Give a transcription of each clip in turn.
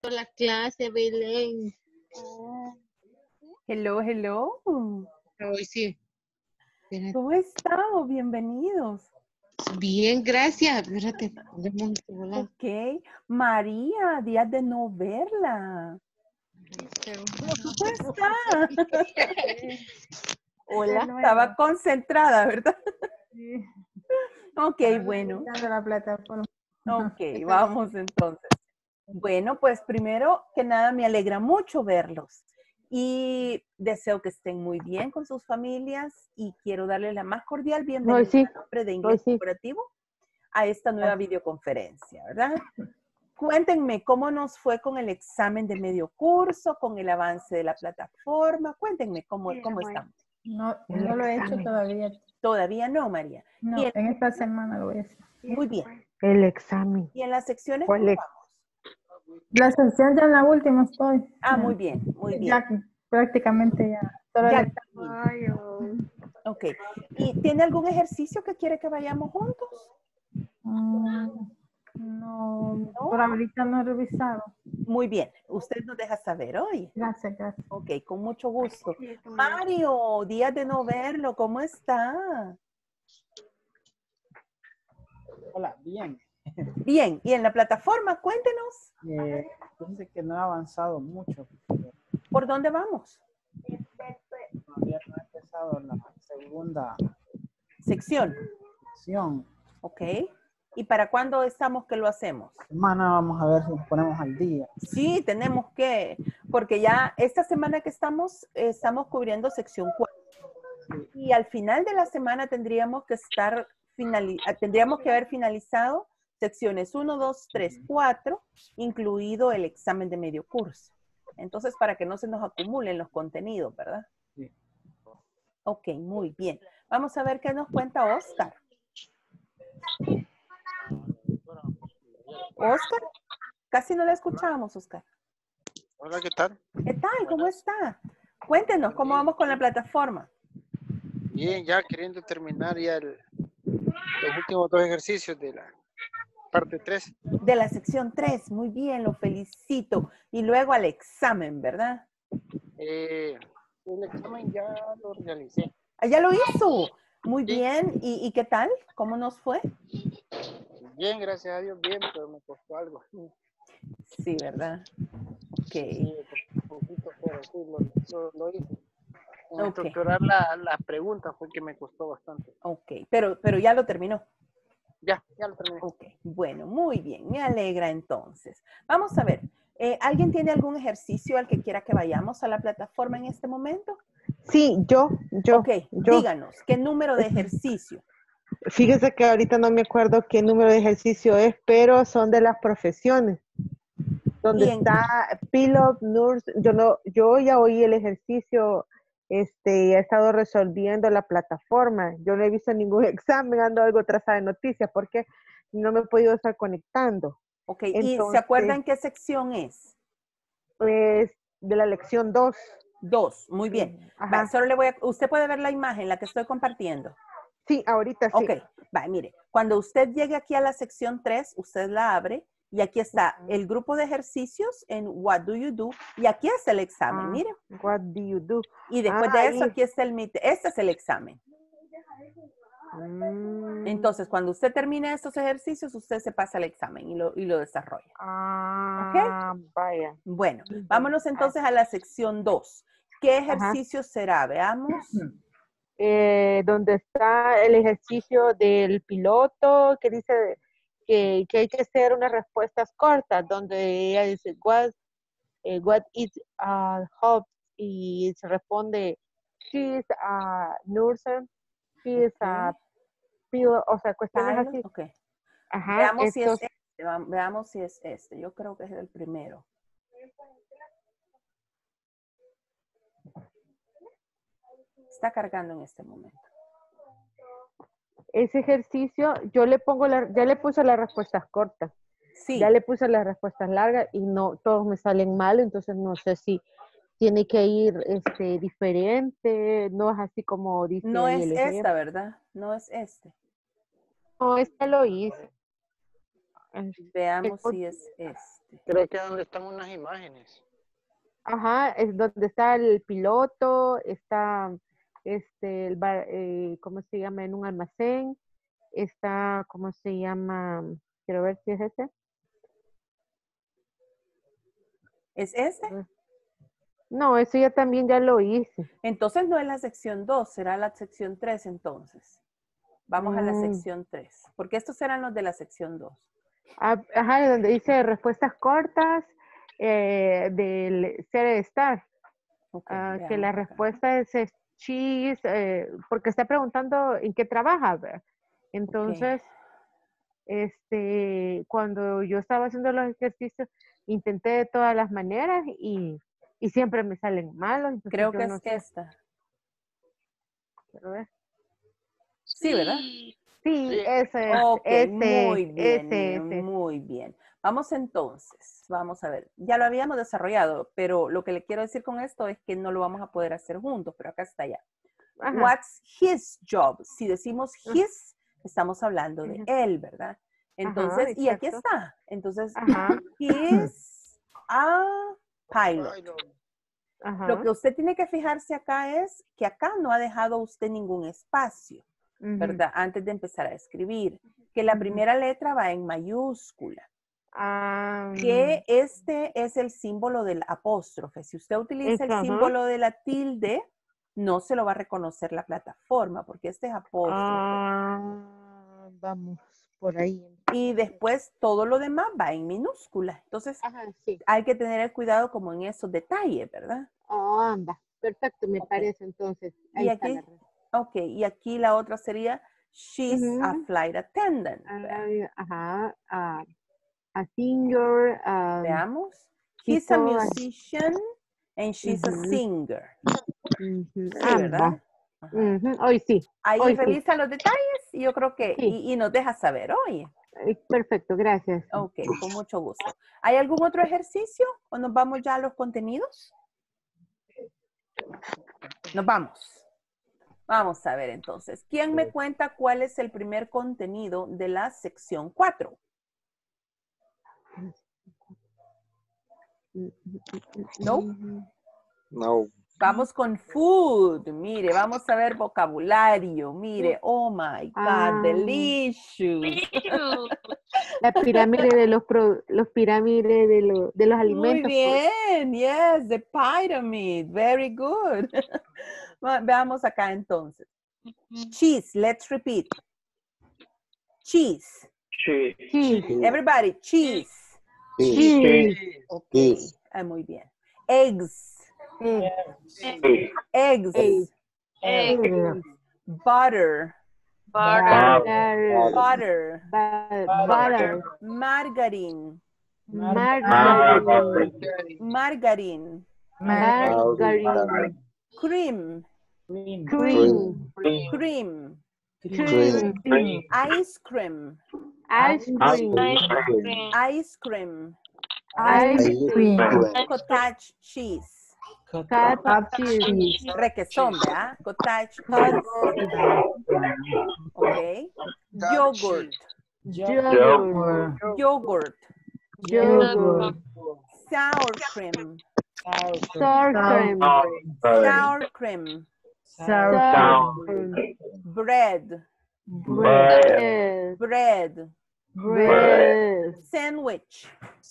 la clase, Belén. Hello, hello. Hoy sí. ¿Cómo estamos? Bienvenidos. Bien, gracias. Espérate. Ok. María, días de no verla. ¿Cómo está? Hola. Estaba concentrada, ¿verdad? Sí. Ok, bueno. La plataforma. Ok, vamos entonces. Bueno, pues primero que nada me alegra mucho verlos y deseo que estén muy bien con sus familias y quiero darles la más cordial bienvenida en nombre de Inglés Corporativo a esta nueva videoconferencia, ¿verdad? Cuéntenme cómo nos fue con el examen de medio curso, con el avance de la plataforma. Cuéntenme cómo estamos. No lo he hecho todavía. Todavía no, María. No, en esta semana lo voy a hacer. Muy bien. El examen. ¿Y en las secciones cómo vamos? La sección ya en la última estoy. Ah, muy bien, muy bien. Ya prácticamente ya. Solo el examen. Ok. ¿Y tiene algún ejercicio que quiere que vayamos juntos? No, por ahorita no he revisado. Muy bien. Usted nos deja saber hoy. Gracias. Ok, con mucho gusto. Mario, días de no verlo, ¿cómo está? Hola, bien. Bien, ¿y en la plataforma? Cuéntenos. Fíjense que no he avanzado mucho. ¿Por dónde vamos? Todavía no he empezado la segunda sección. Ok. ¿Y para cuándo estamos que lo hacemos? Semana, vamos a ver si nos ponemos al día. Sí, tenemos que, porque ya esta semana que estamos cubriendo sección 4. Sí. Y al final de la semana tendríamos que haber finalizado secciones 1, 2, 3, 4, incluido el examen de medio curso. Entonces, para que no se nos acumulen los contenidos, ¿verdad? Sí. Ok, muy bien. Vamos a ver qué nos cuenta Oscar. Oscar, casi no la escuchábamos, Oscar. Hola, ¿qué tal? ¿Qué tal? ¿Cómo está? Cuéntenos, ¿cómo vamos con la plataforma? Bien, ya queriendo terminar ya los últimos 2 ejercicios de la parte 3. De la sección 3, muy bien, lo felicito. Y luego al examen, ¿verdad? El examen ya lo realicé. Ah, ¿ya lo hizo? Muy bien. ¿Y qué tal? ¿Cómo nos fue? Bien, gracias a Dios, bien, pero me costó algo. Sí, ¿verdad? Ok. Sí, un poquito, pero sí, lo hice. Okay. Estructurar la pregunta fue que me costó bastante. Ok, pero ya lo terminó. Ya lo terminé. Ok, bueno, muy bien, me alegra entonces. Vamos a ver, ¿alguien tiene algún ejercicio al que quiera que vayamos a la plataforma en este momento? Sí, yo. Ok, díganos, ¿qué número de ejercicio? Fíjese que ahorita no me acuerdo qué número de ejercicio es, pero son de las profesiones. Donde está Pilot, Nurse, yo ya oí el ejercicio, he estado resolviendo la plataforma. Yo no he visto ningún examen, ando algo atrasada de noticias porque no me he podido estar conectando. Ok, entonces, ¿y se acuerdan qué sección es? Es de la lección 2. 2, muy bien. Va, solo usted puede ver la imagen, la que estoy compartiendo. Sí, ahorita sí. Ok, va, mire, cuando usted llegue aquí a la sección 3, usted la abre y aquí está el grupo de ejercicios en What Do You Do y aquí está el examen, mire. What do you do? Y después de eso, aquí está el meet. Este es el examen. Entonces, cuando usted termine estos ejercicios, usted se pasa al examen y lo desarrolla. ¿Ok? Vaya. Bueno, vámonos entonces a la sección 2. ¿Qué ejercicio será? Veamos. Donde está el ejercicio del piloto, que dice que hay que hacer unas respuestas cortas, donde ella dice, what is hope? Y se responde, she is a nurse, she is a pilot, o sea, cuestiones así. Okay. Ajá, Veamos si es este. Veamos si es este. Yo creo que es el primero. Está cargando en este momento. Ese ejercicio, ya le puse las respuestas cortas. Sí. Ya le puse las respuestas largas y no, todos me salen mal, entonces no sé si tiene que ir diferente, no es así como dice. No es esta, ¿verdad? No es este. No, este lo hice. Veamos si es este. Creo que es donde están unas imágenes. Ajá, es donde está el piloto, está el bar, ¿cómo se llama? En un almacén, está, ¿cómo se llama? Quiero ver si es ese. ¿Es ese? No, eso ya también ya lo hice. Entonces no es la sección 2, será la sección 3 entonces. Vamos a la sección 3, porque estos eran los de la sección 2. Ajá, donde dice respuestas cortas del Serie Star. Okay, Que la acá. respuesta es cheese, porque está preguntando en qué trabaja, ¿verdad? Entonces, cuando yo estaba haciendo los ejercicios, intenté de todas las maneras y siempre me salen malos. Creo que es esta. Quiero ver. Sí, ¿verdad? Sí, ese es. Ok, ese, muy bien, ese. muy bien. Vamos entonces, vamos a ver. Ya lo habíamos desarrollado, pero lo que le quiero decir con esto es que no lo vamos a poder hacer juntos, pero acá está ya. Ajá. What's his job? Si decimos his, estamos hablando de él, ¿verdad? Entonces, Ajá, y aquí exacto. está. Entonces, Ajá. he is a pilot. Ajá. Lo que usted tiene que fijarse acá es que acá no ha dejado usted ningún espacio, ¿verdad? Antes de empezar a escribir. Que la primera letra va en mayúscula. Que este es el símbolo del apóstrofe. Si usted utiliza el símbolo de la tilde, no se lo va a reconocer la plataforma, porque este es apóstrofe. Vamos por ahí. Y después todo lo demás va en minúscula. Entonces, Sí. hay que tener el cuidado como en esos detalles, ¿verdad? Anda, perfecto, me parece entonces. Ahí Y está aquí, la respuesta. ok, y aquí la otra sería, she's a flight attendant. Ajá, a singer. Veamos. He's a musician and she's a singer. Sí, ¿verdad? Hoy sí. Ahí hoy revisa los detalles y yo creo que, Sí. y nos deja saber, oye. Perfecto, gracias. Ok, con mucho gusto. ¿Hay algún otro ejercicio o nos vamos ya a los contenidos? Nos vamos. Vamos a ver entonces. ¿Quién me cuenta cuál es el primer contenido de la sección 4? ¿No? No. Vamos con food. Mire, vamos a ver vocabulario. Mire, oh my God, delicious. La pirámide de los pirámides de los alimentos. Muy bien, yes, the pyramid. Very good. Veamos acá entonces. Cheese, let's repeat. Cheese. Cheese. Everybody, cheese. Cheese. Okay, muy bien. Eggs. Eggs. Butter. Butter. Margarine. Margarine. Cream. Cream. Ice cream. Ice cream. Cottage cheese. Cheese. Requesón, ¿verdad? Cottage cheese. Ok. Yogurt. Yogurt. Sour cream. Sour cream. Bread. Sandwich.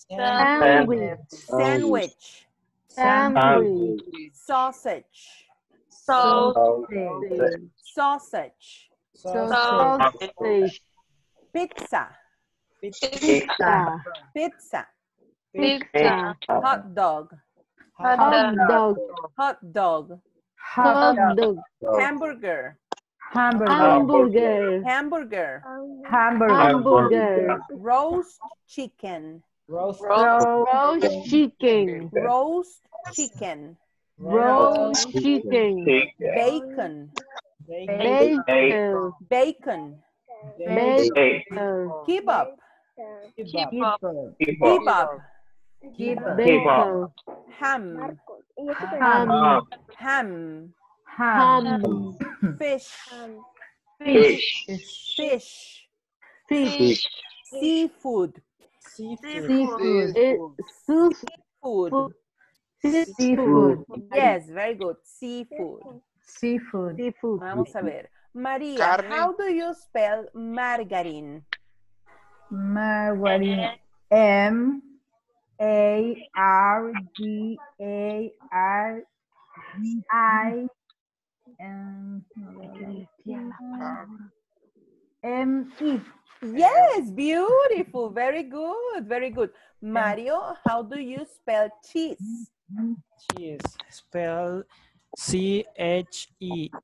Sausage. Pizza. Hot dog. Hamburger. Roast chicken. Roast chicken. Bacon. Kebab. Ham. Fish. Seafood. Seafood. Food. Seafood. Yes, very good. Seafood. Seafood. Vamos a ver. María, Carne. how do you spell margarine? Margarine. M-A-R-G-A-R-I-M-E. Yes, beautiful. Very good. Very good. Mario, how do you spell cheese? Cheese. Spell C-H-E-E-S-E.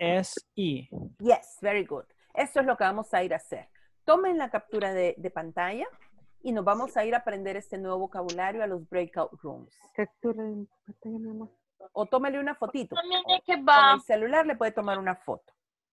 Yes, very good. Eso es lo que vamos a ir a hacer. Tomen la captura de pantalla y nos vamos a ir a aprender este nuevo vocabulario a los breakout rooms. Captura en pantalla, mi amor. O tómele una fotito. También Con kebab. el celular le puede tomar una foto.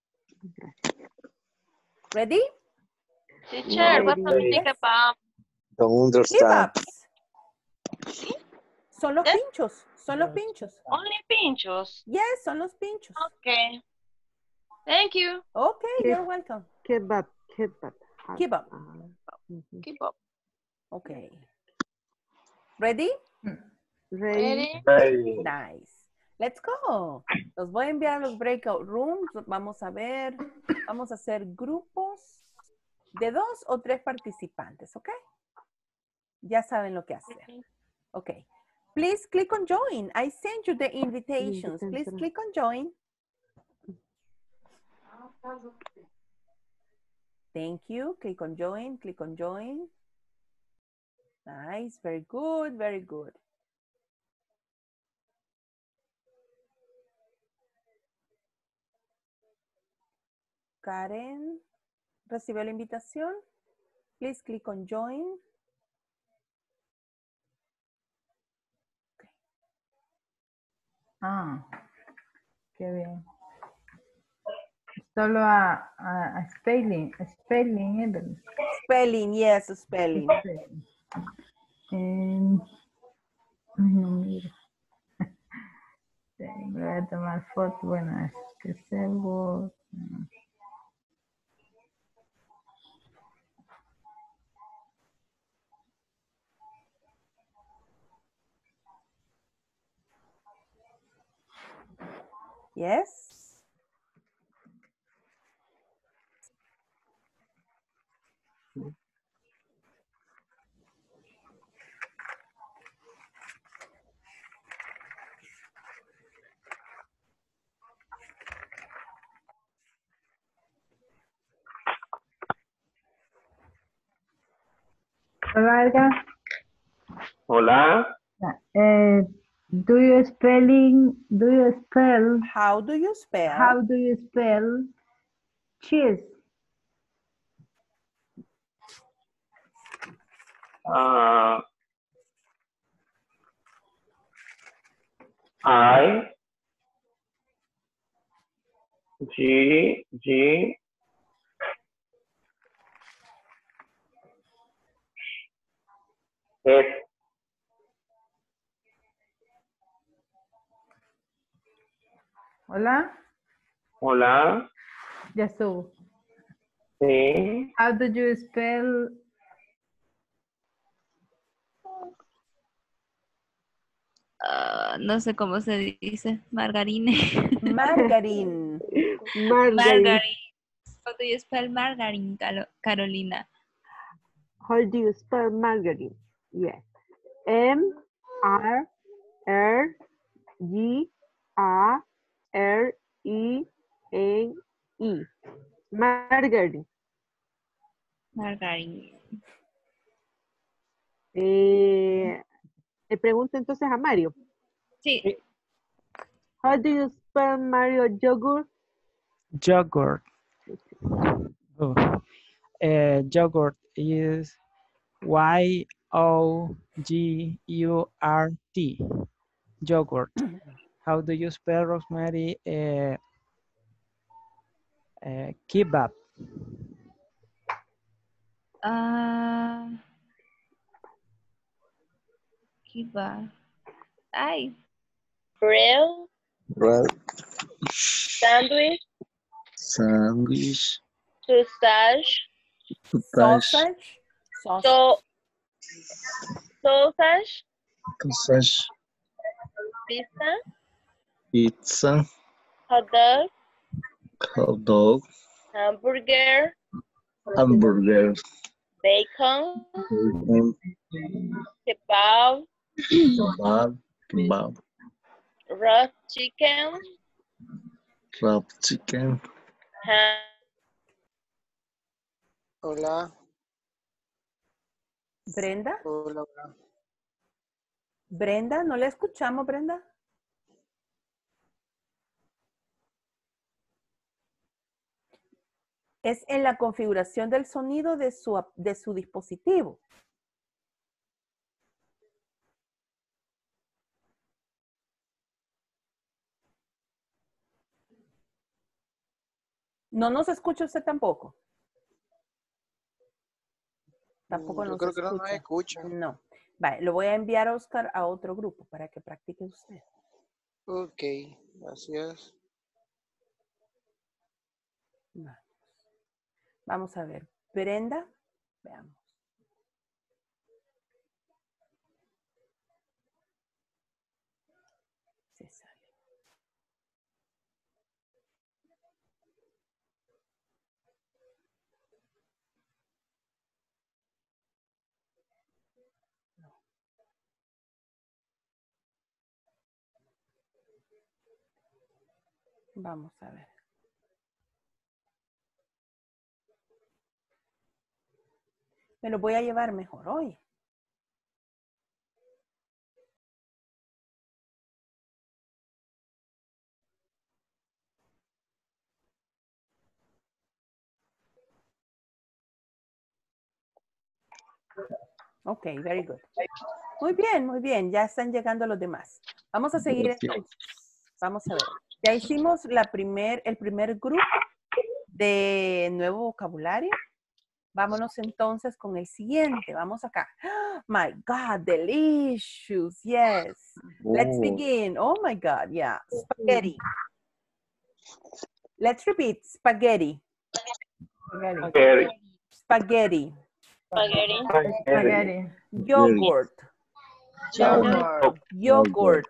Ready? Teacher, what's the kebab? Don't understand. Kebabs. Son los pinchos. Son los pinchos. Only pinchos. Yes, son los pinchos. Okay. Thank you. Okay, you're welcome. Kebab. Kebab. Kebab. Okay. Ready? Ready? Nice. Let's go. Los voy a enviar a los breakout rooms. Vamos a ver. Vamos a hacer grupos de 2 o 3 participantes, ¿ok? Ya saben lo que hacer. Ok. Please click on join. I sent you the invitations. Please click on join. Thank you. Click on join. Click on join. Nice. Very good. Very good. Karen, ¿recibió la invitación? Please click on join. Okay. Ah, qué bien. Solo a spelling, Evelyn. Spelling, yes, spelling. No, mira. Me voy a tomar foto. Bueno, es que se vota. Yes. Hola, Edgar. Hola. Do you spell? How do you spell? How do you spell cheese? I G S. Hola. Hola. Ya estuvo. Sí. How do you spell? No sé cómo se dice. Margarine. Margarine. Margarine. How do you spell margarine, Carolina? How do you spell margarine? Yes. M-R-R-G-A-R-I-N-E. Margarine. Margarine. Le pregunto entonces a Mario. Sí. How do you spell Mario yogurt? Yogurt. Oh. Yogurt is Y-O-G-U-R-T. Yogurt. How do you spell, Rosemary? Kebab. Kebab. Ay. Grill. Bread. Sandwich. Sandwich. Sausage. Sausage. So, Sausage, sausage, pizza, pizza, hot dog, hot dog, hamburger, hamburger, bacon, bacon, kebab, kebab, roast chicken, wrapped chicken. ham, Hola. Brenda, Hola, hola. Brenda, ¿no le escuchamos, Brenda? Es en la configuración del sonido de su dispositivo. No nos escucha usted tampoco. Tampoco Yo nos creo que no nos escucha. escucha. No. Vale, lo voy a enviar a Oscar a otro grupo para que practique usted. Ok, gracias. Vamos a ver. Brenda, veamos. Se sale. Vamos a ver. Me lo voy a llevar mejor hoy. Ok, very good. Muy bien. Ya están llegando los demás. Vamos a seguir entonces. Vamos a ver. Ya hicimos el primer grupo de nuevo vocabulario. Vámonos entonces con el siguiente. Vamos acá. My God, delicious. Yes. Let's begin. Oh my God, yeah. Spaghetti. Let's repeat. Spaghetti. Spaghetti. Spaghetti. spaghetti, Yogurt. yogurt, Yogurt.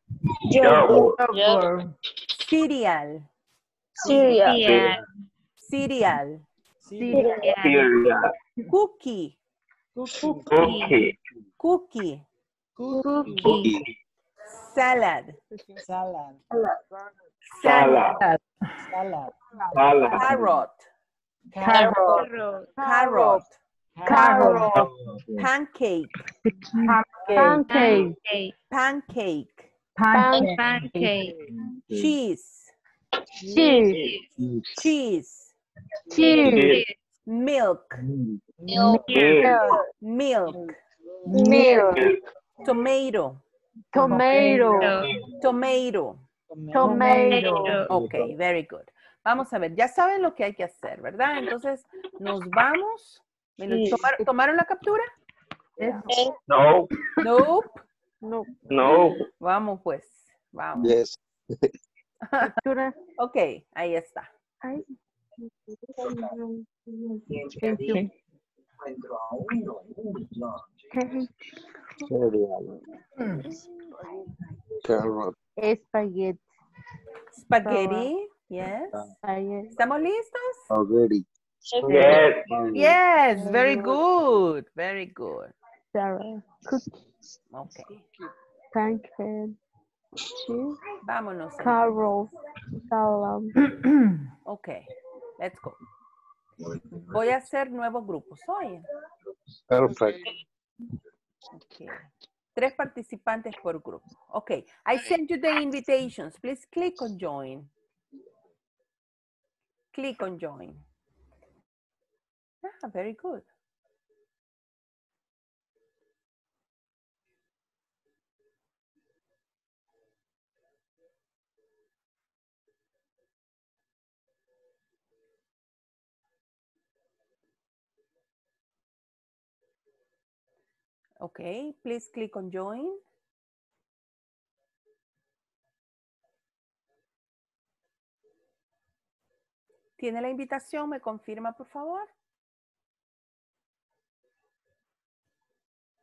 Yogurt. Cereal. cereal, Cereal. Cereal. Cookie. Cookie. Cookie. Cookie. Salad. Salad. Salad. Salad. Carrot. carrot, Carrot. Carrot. Pancake. Pancake. Pancake. Pancake. Cheese. Cheese. Cheese. Cheese. Milk. milk, Milk. Milk. Tomato. Tomato. Tomato. Tomato. Ok, very good. Vamos a ver, ya saben lo que hay que hacer, ¿verdad? Entonces, nos vamos. ¿Tomaron la captura? No. Nope. No. Vamos pues, vamos. Yes. Ok, ahí está. Cereal. Carrot. Espagueti. Spaghetti, yes. ¿Estamos listos? Spaghetti. Yes. Yes, very good, very good. Sarah. Cookie. Ok, Pancake. Cheese. vámonos. Carrot. Salad. Ok, let's go. Voy a hacer nuevos grupos hoy. Perfect. Okay. 3 participantes por grupo. Okay, I sent you the invitations. Please click on join. Click on join. Ah, very good. Okay, please click on join. ¿Tiene la invitación? ¿Me confirma, por favor?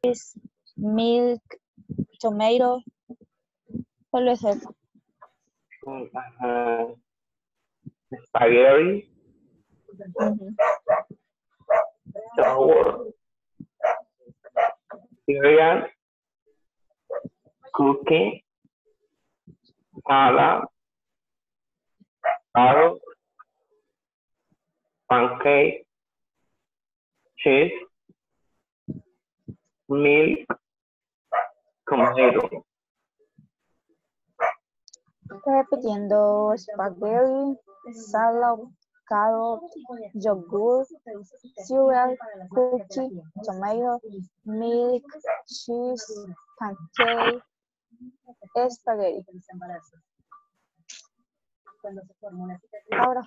cheese, milk, tomato. Solo es eso. Spaghetti, Ujú. sour, cereal, cookie, salad, carrot, pancake, cheese, milk, tomato. Estoy repitiendo spaghetti, salad, carrot, yogur, cereal, cookie, tomato, milk, cheese, pancake, spaghetti. Ahora,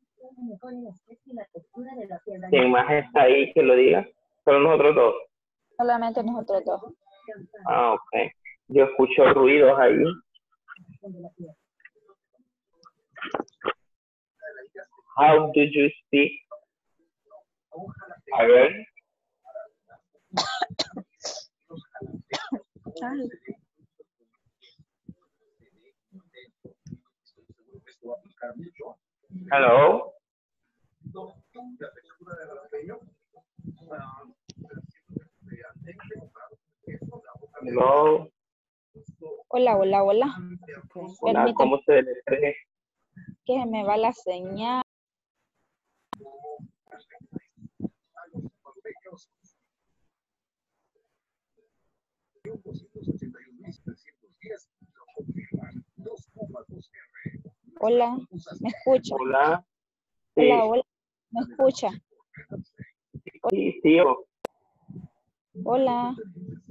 ¿Quién más está ahí que lo diga? Solo nosotros dos. solamente nosotros dos. Ah, ok. Yo escucho ruidos ahí. How do you speak? A ver. Ay, Hello. Hello. hola, hola, hola. Hola, Permíteme ¿cómo se deletrea? que se me va la señal. Hola, ¿me escucha? Hola. Sí, Hola, hola, ¿me escucha? sí, sí, Hola,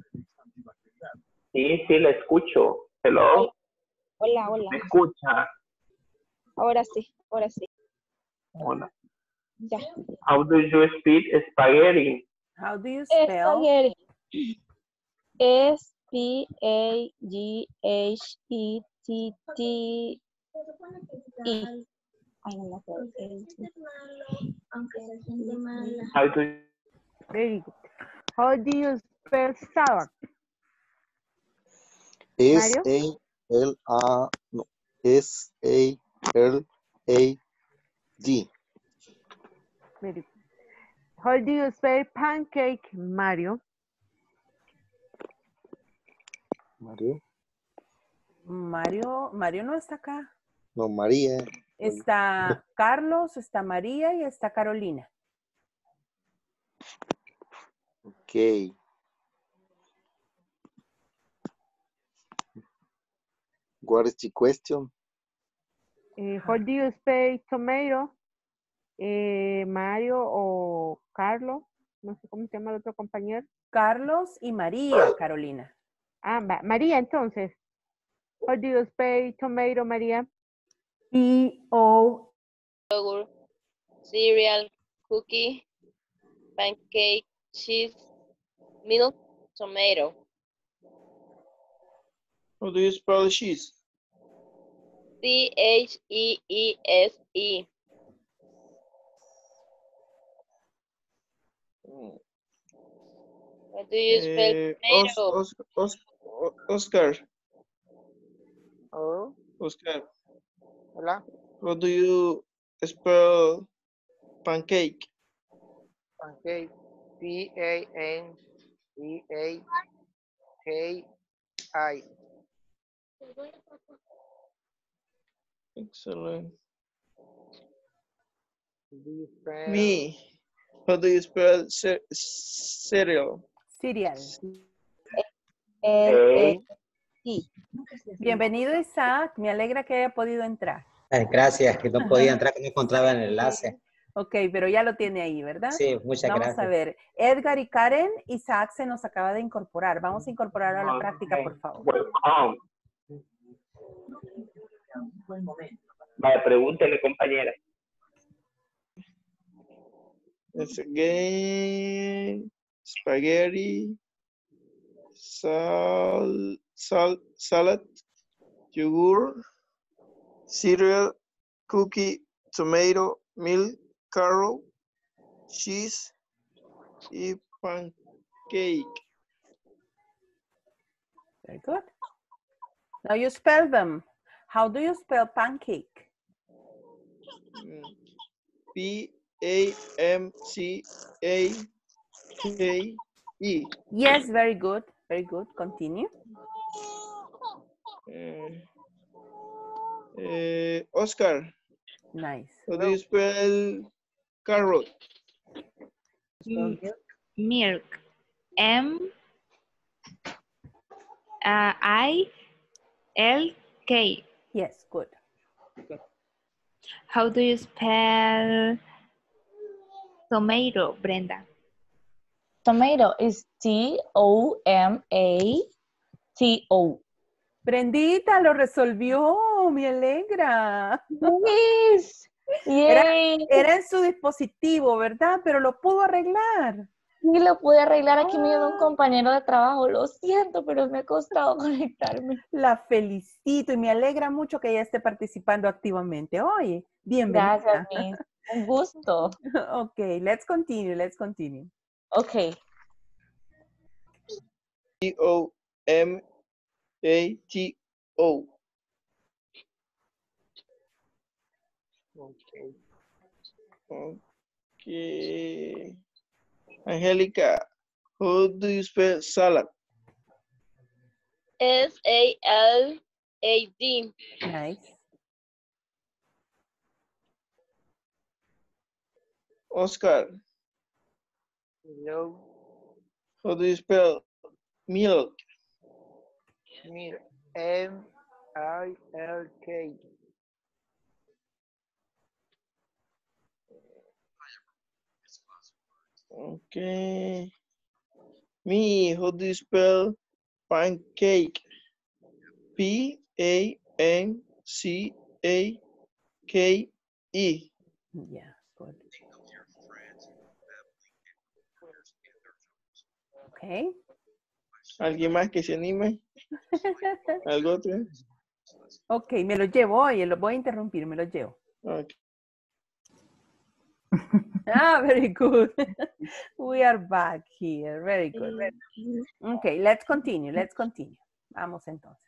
sí, la escucho. Hello. hola, hola. ¿Me escucha? Ahora sí, ahora sí. Hola. Ya. How do you speak spaghetti? How do you spell? Spaghetti. S-P-A-G-H-E-T-T-E. Ay, no me acuerdo. How do you, Very good. How do you spell salad? Mario? S-A-L-A-D. Very good. How do you spell pancake, Mario? Mario. Mario no está acá. No, María. Está Carlos, está María y está Carolina. Ok. What is the question? How do you spell tomato? Mario o Carlos, no sé cómo se llama el otro compañero. Carlos y María, Carolina. Ah, María, entonces. How do you spell tomato, María? T-O. Yogurt, cereal, cookie, pancake, cheese, milk, tomato. How do you spell cheese? C-H-E-E-S-E. How do you spell tomato? Oscar. Oh, Oscar. hola. How do you spell pancake? Pancake. P-A-N-E-A-K-I. Excellent. Do you spell Me. How do you spell cereal? Cereal. hey, Sí. Bienvenido, Isaac. Me alegra que haya podido entrar. Gracias, que no podía entrar, que no encontraba el enlace. Ok, pero ya lo tiene ahí, ¿verdad? Sí, muchas Vamos gracias. a ver. Edgar y Karen, Isaac se nos acaba de incorporar. Vamos a incorporar a la práctica, okay. por favor. Welcome. Vale, pregúntele, compañera. It's again spaghetti, salad, yogurt, cereal, cookie, tomato, milk, carrot, cheese y pancake. Very good. Now you spell them. How do you spell pancake? P-A-M-C-A-K-E. Yes, very good. Very good. Continue. Oscar. Nice. How do you spell carrot? Milk. M-I-L-K. Yes, good. How do you spell tomato, Brenda? Tomato is T-O-M-A-T-O. Brendita lo resolvió, me alegra. Yes. Yay. Era en su dispositivo, ¿verdad? Pero lo pudo arreglar. Sí, lo pude arreglar. Aquí me dio un compañero de trabajo. Lo siento, pero me ha costado conectarme. La felicito y me alegra mucho que ella esté participando activamente. Oye, bienvenida. Gracias, Miss. Un gusto. Ok, let's continue, let's continue. Ok. T-O-M-A-T-O. Okay. Okay. Angelica, how do you spell salad? S-A-L-A-D. Nice. Oscar. Hello. How do you spell milk? Milk. M-I-L-K. Okay. Me, how do you spell pancake? P-A-N-C-A-K-E. Yeah, good. Okay. ¿Alguien más que se anime? ¿Algo otro? Ok, me lo llevo, oye, lo voy a interrumpir, me lo llevo. Okay. Ah, very good. We are back here. Very good. Okay, let's continue, let's continue. Vamos entonces.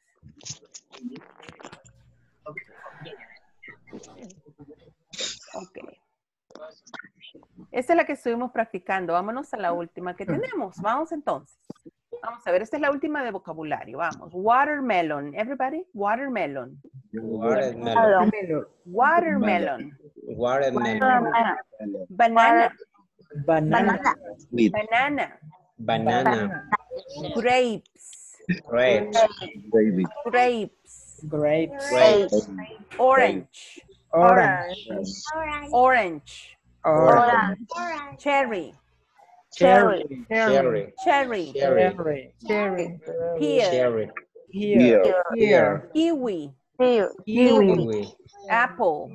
Ok. Esta es la que estuvimos practicando. Vámonos a la última que tenemos. Vamos entonces. Vamos a ver, esta es la última de vocabulario. Vamos. Watermelon. Everybody? Watermelon. Watermelon. Watermelon. Watermelon. Banana. Banana. Banana. Banana. Grapes. Grapes. Grapes. Grapes. Orange. Orange. Orange. Orange. Cherry. Cherry. Cherry. Cherry. Cherry. Pear. Cherry. Pear. Kiwi. Kiwi. Apple.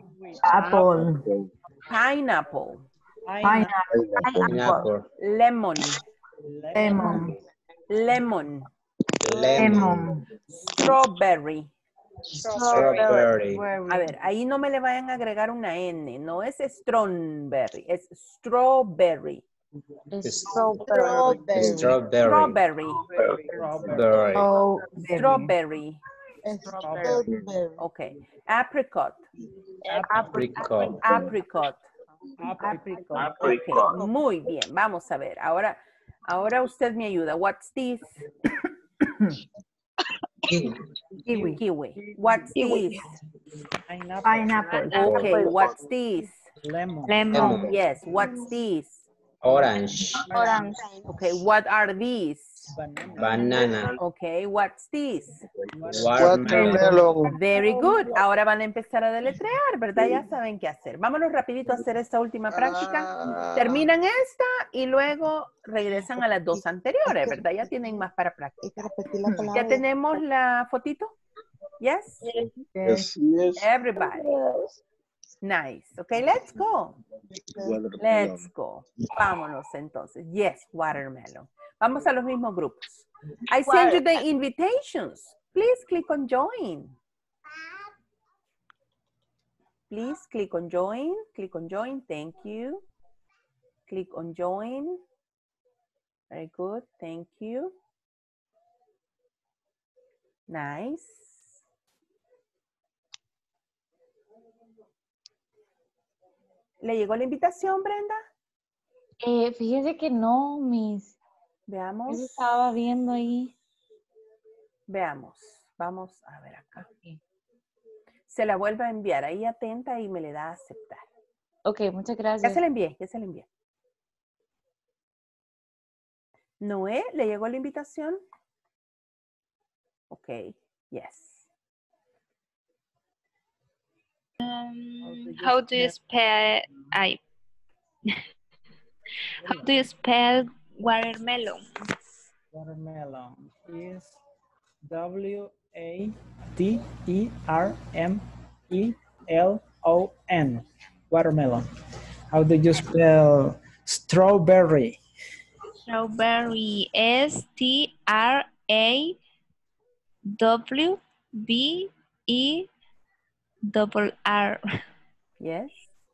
Pineapple. Pineapple. Lemon. Strawberry. Strawberry. A ver, ahí no me le vayan a agregar una N. No es strawberry, es strawberry. Strawberry. Strawberry. Strawberry. Strawberry. Okay. Apricot. Apricot. Apricot. Okay. Muy bien. Vamos a ver. Ahora usted me ayuda. What's this? Kiwi. What's this? Pineapple. Okay. What's this? Lemon. Yes. What's this? Orange. Okay. What are these? Banana. Okay. What's this? Watermelon. Very good. Ahora van a empezar a deletrear, ¿verdad? Ya saben qué hacer. Vámonos rapidito a hacer esta última práctica. Terminan esta y luego regresan a las dos anteriores, ¿verdad? Ya tienen más para practicar. ¿Ya tenemos la fotito? Yes? Yes. Everybody. Nice. Okay, let's go. Let's go. Vámonos entonces. Yes, watermelon. Vamos a los mismos grupos. I send you the invitations. Please click on join. Please click on join. Click on join. Thank you. Click on join. Very good. Thank you. Nice. ¿Le llegó la invitación, Brenda? Fíjese que no, Miss. Veamos. Yo estaba viendo ahí. Veamos. Vamos a ver acá. Se la vuelve a enviar. Ahí atenta y me le da a aceptar. Ok, muchas Ya gracias. se la envié, ya se la envié. Noé, ¿le llegó la invitación? Ok, yes. How do you spell how do you spell watermelon? Watermelon is W-A-T-E-R-M-E-L-O-N. Watermelon. How do you spell strawberry? Strawberry. S-T-R-A-W-B-E-R-R. Yes.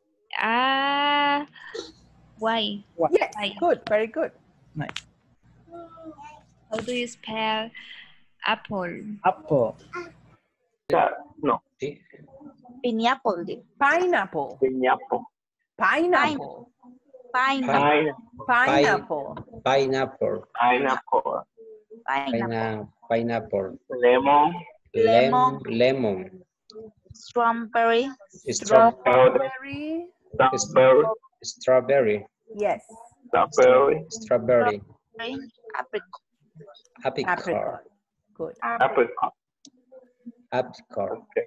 Why? Yes, Why? good, very good. Nice. How do you spell apple? Apple. No. Pineapple. Pineapple. Pineapple. Pineapple. Pineapple. Pineapple. Pineapple. Pineapple. Pineapple. Lemon. Lemon. Strawberry. Strawberry. Strawberry. Strawberry. Yes. Strawberry. Strawberry. Apricot. Apricot. Good. Apricot. Apricot. Okay.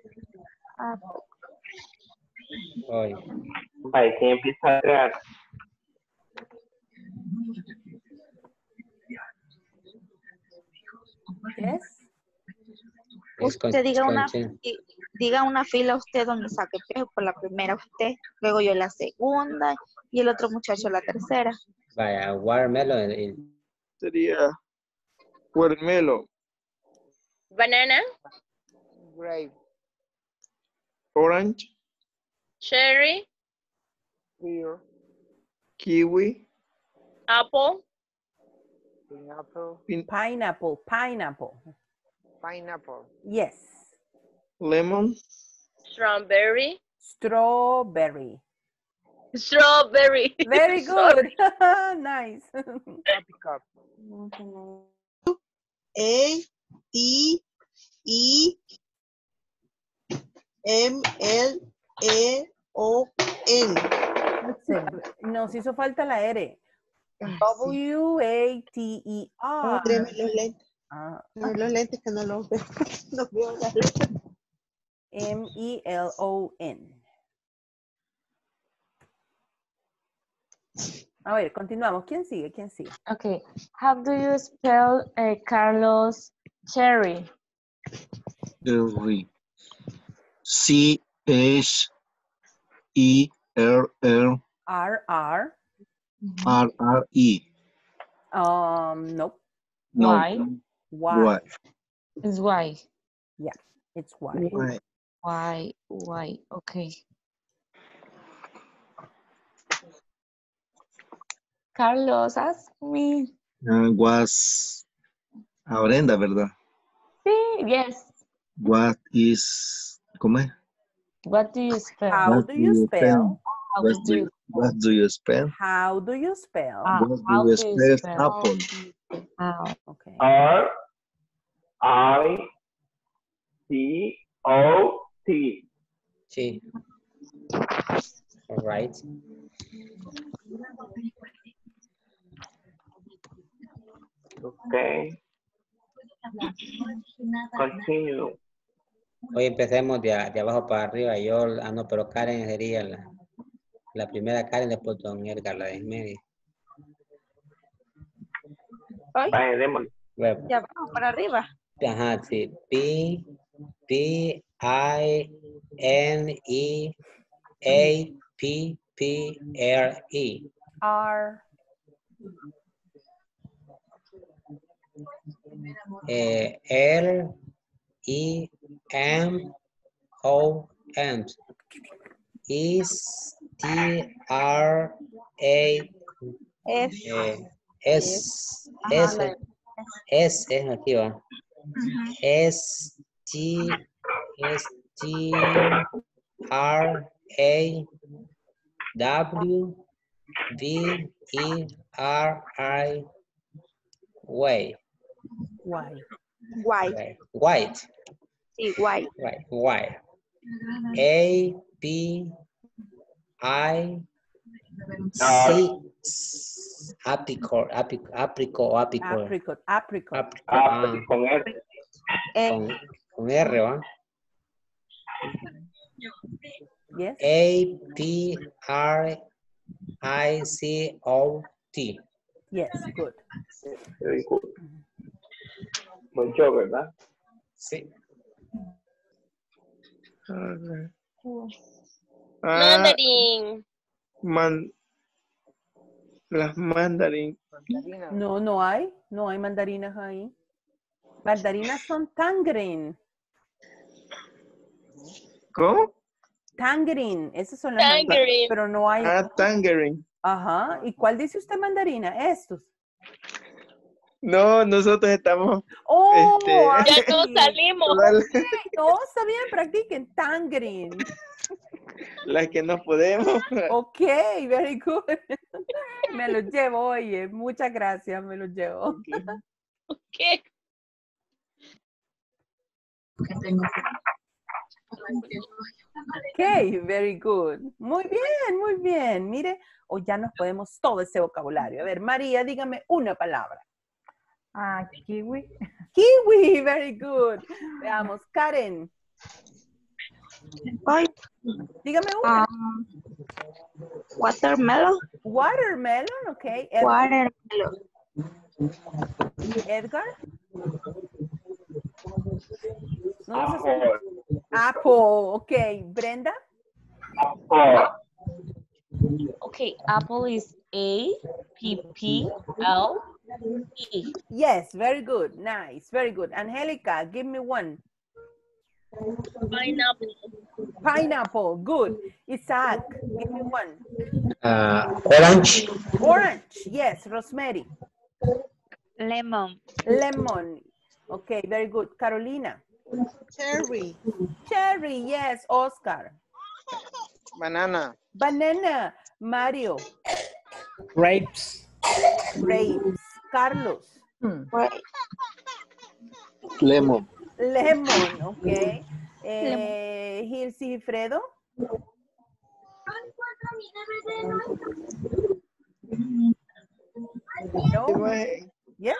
Hoy. Vale, ¿quién empieza a crear? Yes. Usted diga una fila usted donde saque pejo, por la primera usted, luego yo la segunda y el otro muchacho la tercera. Vaya, watermelon. Sería watermelon, Banana, Grape. orange, cherry, Pear. kiwi, apple, Pineapple. Pineapple. Pineapple. Pineapple. Yes. lemon, strawberry. Strawberry. Strawberry. Very good. Nice. Apricot. A-T-E-M-L-E-O-N. Nos hizo falta la R. W-A-T-E-R. Tráeme los lentes. Los lentes que no los veo. No veo las letras. M-E-L-O-N. A ver, continuamos. ¿Quién sigue? ¿Quién sigue? Okay. How do you spell Carlos Cherry? C-H-E-R-R-R-R-E. R-R. Nope. No. Why? Why? It's why. Yeah, it's why. Why? Okay. Carlos, ask me. Was a Brenda, ¿verdad? Sí, yes. What is, ¿cómo es? What do you spell? How do you spell? What do you spell? How do you spell? What do you spell apple? Okay. R-I-C-O-T. Sí. All right. Okay. Continue. Hoy empecemos de abajo para arriba. Yo, no, pero Karen sería la primera Karen, después don Edgar, la de en medio. Vaya, démosle. Bueno, Ya vamos para arriba. ajá, sí. P-I-N-E-A-P-P-R-E. R. L-E-M-O-N. Is T-R-A-S. S es aquí, va. S-T-R-A-W-B-E-R-I way. White. White. Sí, white. Right. White. A-P-I-C. Apricot. Con R. Con R, ¿va? Yes. A-P-R-I-C-O-T. Yes, good. Very good. Mucho, ¿verdad? Sí. Mandarin. Las mandarín. No hay mandarinas ahí. Mandarinas son tangerine. ¿Cómo? Tangerine, esas son las mandarinas, pero no hay. Tangerine. Ajá, ¿y cuál dice usted mandarina? Estos. No, nosotros estamos. Oh, ya no salimos. No, está bien, practiquen tangerine. Las que no podemos. Ok, very good. Me los llevo, oye, muchas gracias, me los llevo. Okay. Ok, very good. Muy bien. Mire, hoy ya nos podemos todo ese vocabulario. A ver, María, dígame una palabra. Kiwi. Kiwi, very good. Veamos, Karen. Dígame una. Watermelon. Watermelon, ok. Watermelon. Edgar. No, Apple. Apple, ok. Brenda. Apple. Okay, apple is A-P-P-L-E. Yes, very good. Nice, very good. Angelica, give me one. Pineapple. Pineapple, good. Isaac, give me one. Orange. Orange, yes. Rosemary. Lemon. Lemon. Okay, very good. Carolina. Cherry. Cherry, yes. Oscar. Banana. Banana. Mario. Grapes. Grapes. Carlos. Lemon. Lemon, okay. Gilfredo. No. Yes.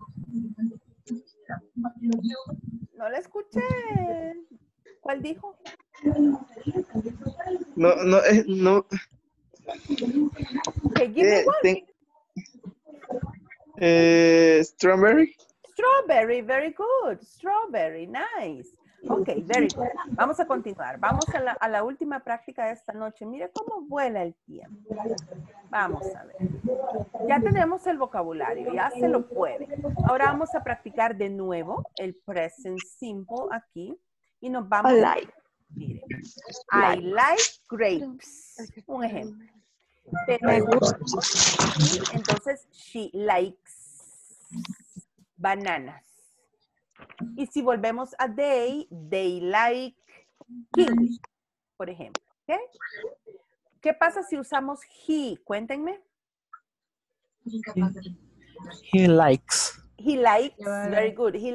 No la escuché. ¿Cuál dijo? No. Okay, give me one. Strawberry. Strawberry, very good. Strawberry, nice. Ok, very good. Vamos a continuar. Vamos a la última práctica de esta noche. Mire cómo vuela el tiempo. Vamos a ver. Ya tenemos el vocabulario, ya se lo puede. Ahora vamos a practicar de nuevo el present simple aquí. Y nos vamos a... Mire, I like grapes. Un ejemplo. Pero entonces, she likes bananas. Y si volvemos a they like kiwi, por ejemplo. ¿Okay? ¿Qué pasa si usamos he? Cuéntenme. He likes. He likes, very good. He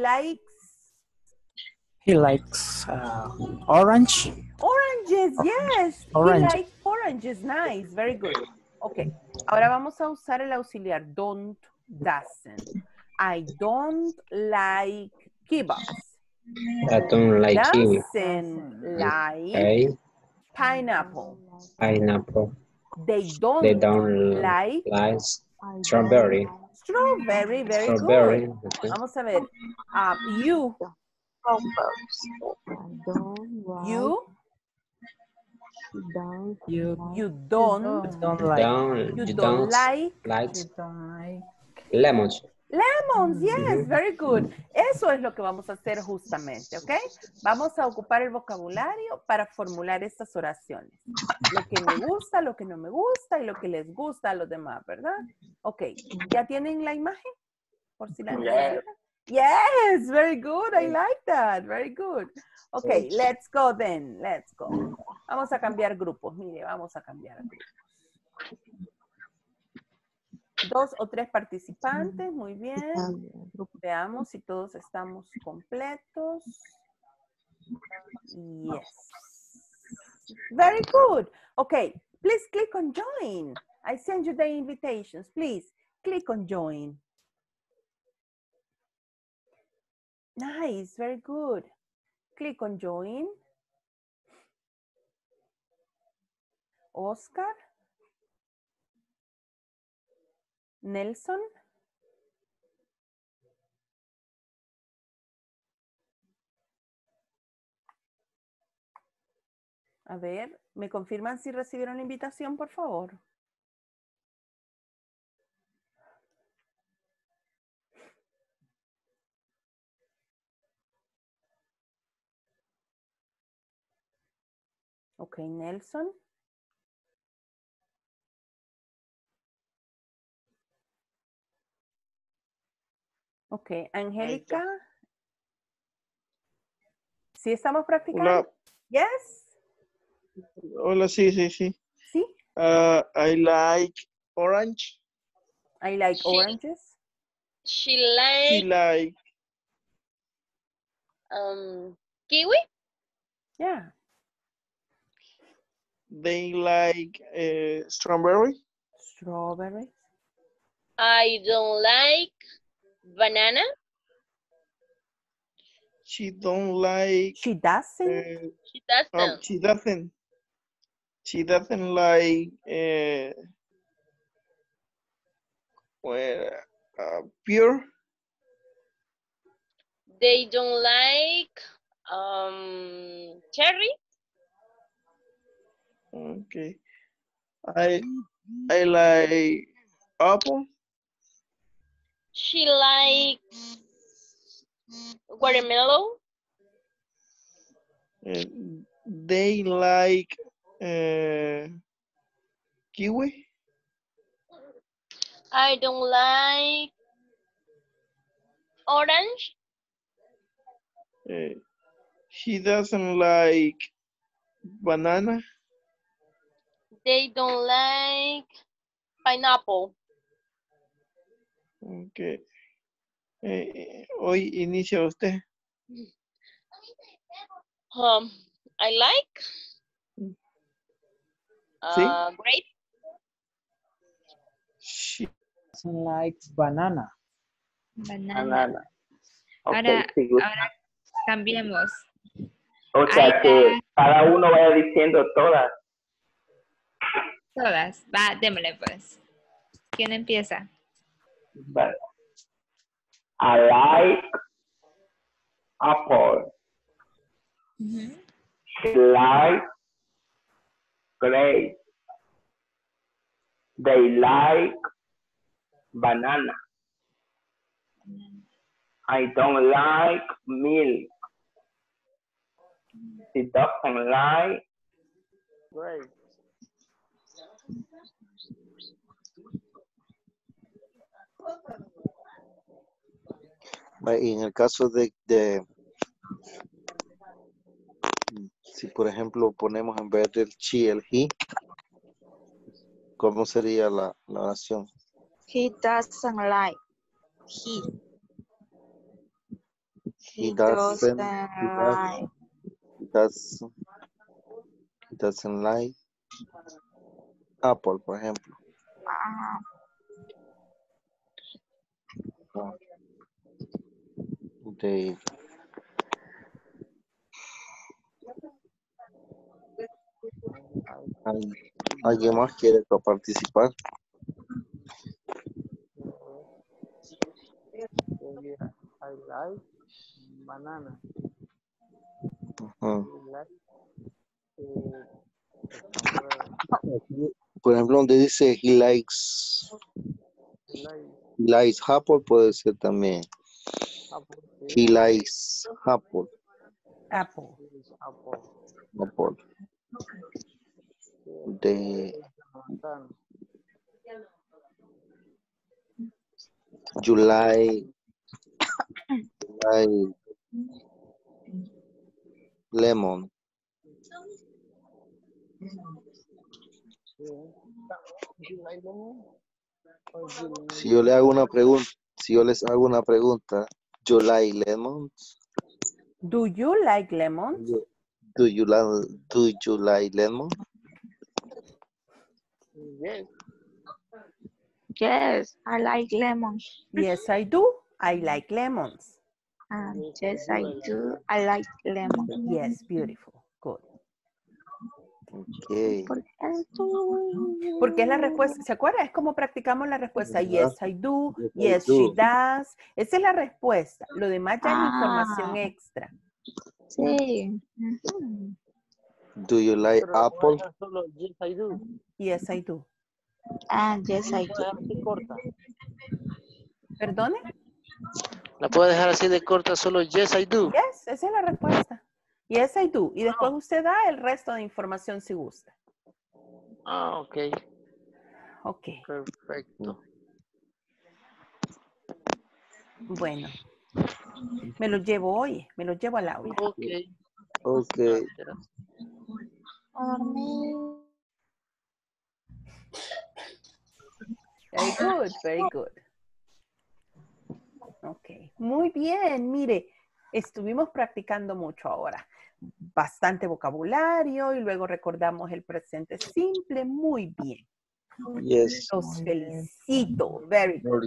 likes orange. Oranges, yes. Orange. He likes oranges, nice, very good. Ok, ahora vamos a usar el auxiliar don't, doesn't. I don't like kebabs. I don't like kiwi. Doesn't like pineapple. Pineapple. They don't like strawberry. Strawberry, very Strawberry. good. Okay. Vamos a ver. You don't like Lemons. Lemons, yes, very good. Eso es lo que vamos a hacer justamente, ¿ok? Vamos a ocupar el vocabulario para formular estas oraciones. Lo que me gusta, lo que no me gusta y lo que les gusta a los demás, ¿verdad? Ok, ¿ya tienen la imagen? Por si la necesitan. Yes, very good. I like that. Very good. Okay, let's go then. Let's go. Vamos a cambiar grupos. Mire, vamos a cambiar grupos. 2 o 3 participantes. Muy bien. Veamos si todos estamos completos. Yes. Very good. Okay, please click on join. I send you the invitations. Please click on join. Nice, very good. Click on join. Oscar. Nelson. A ver, ¿me confirman si recibieron la invitación, por favor? Ok, Nelson. Ok, Angélica. ¿Sí estamos practicando? Hola. Yes. Hola, sí. ¿Sí? I like orange. I like oranges. She She like like kiwi. Yeah. they like strawberry. Strawberries. I don't like banana. She don't like. She doesn't. She doesn't. She doesn't. She doesn't like pure. They don't like cherry. Okay. I like apple. She likes watermelon. They like kiwi. I don't like orange. She doesn't like banana. They don't like pineapple. Okay. Hoy inicia usted. I like ¿Sí? grape. She doesn't like banana. Banana. Okay, Ahora, sí, good. ahora cambiemos. O sea Aida. que cada uno vaya diciendo todas. Todas. Va, démosle pues. ¿Quién empieza? Vale. I like apple. She likes grape. They like banana. I don't like milk. She doesn't like grape. Y en el caso de si por ejemplo ponemos en vez del she el he, ¿cómo sería la oración? He doesn't like. He He doesn't like apple, por ejemplo. De ¿Alguien más quiere participar? I like banana. Por ejemplo, donde dice he likes apple, puede ser también he likes apple. Apple. De you like like lemon? Si yo le hago una pregunta, si yo les hago una pregunta, ¿you like lemons? Do you like lemons? Do you like lemon? Yes. Yes, I like lemons. Yes, I do. I like lemons. Yes, I do. I like lemons. Yes, beautiful. Good. Okay. Porque es la respuesta, ¿se acuerda? Es como practicamos la respuesta. Yes, I do. Yes, Yes, I she do. does. Esa es la respuesta. Lo demás ya es información extra. Sí. Do you like apple? Solo yes, I do. Yes, I do. Yes, I do. Así corta. ¿Perdone? La puedo dejar así de corta, solo yes, I do. Yes, esa es la respuesta. Yes, I do. Y después usted da el resto de información si gusta. Ah, ok. Ok. Perfecto. Bueno. Me lo llevo hoy. Me lo llevo al aula. Ok. Ok. Very good, very good. Ok, muy bien. Mire, estuvimos practicando mucho ahora. Bastante vocabulario y luego recordamos el presente simple. Muy bien. Yes. Los felicito. Very good.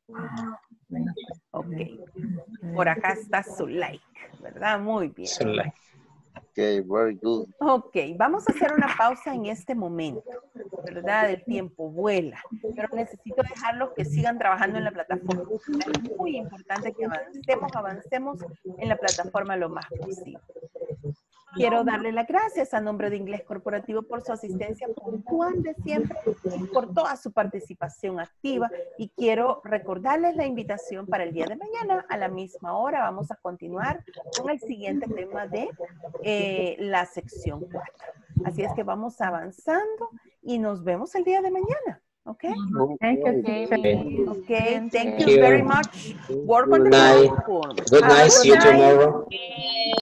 Ok. Por acá está su like, ¿verdad? Muy bien. So like. Okay, very good. Ok, vamos a hacer una pausa en este momento, ¿verdad? El tiempo vuela, pero necesito dejarlos que sigan trabajando en la plataforma. Es muy importante que avancemos en la plataforma lo más posible. Quiero darle las gracias a nombre de Inglés Corporativo por su asistencia puntual de siempre y por toda su participación activa. Y quiero recordarles la invitación para el día de mañana a la misma hora. Vamos a continuar con el siguiente tema de la sección 4. Así es que vamos avanzando y nos vemos el día de mañana. Okay? Thank you, teacher. Okay, thank Thank you you. very much. Work on Good the night. platform. Good Have a night. See you good night. tomorrow.